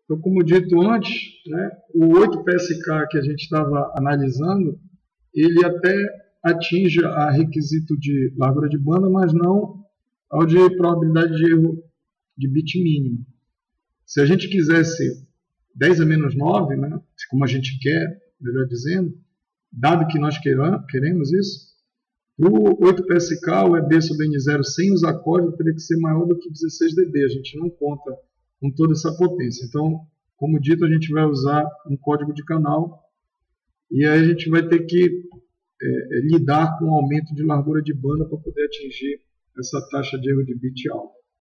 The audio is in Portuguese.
Então, como dito antes, né, o 8PSK que a gente estava analisando, ele até atinge a requisito de largura de banda, mas não ao de probabilidade de erro de bit mínimo. Se a gente quisesse 10 a menos 9, né, como a gente quer, melhor dizendo, dado que nós queremos isso, para o 8PSK, o EB sobre N0 sem usar código teria que ser maior do que 16 dB. A gente não conta com toda essa potência. Então, como dito, a gente vai usar um código de canal e aí a gente vai ter que lidar com o aumento de largura de banda para poder atingir essa taxa de erro de bit alta.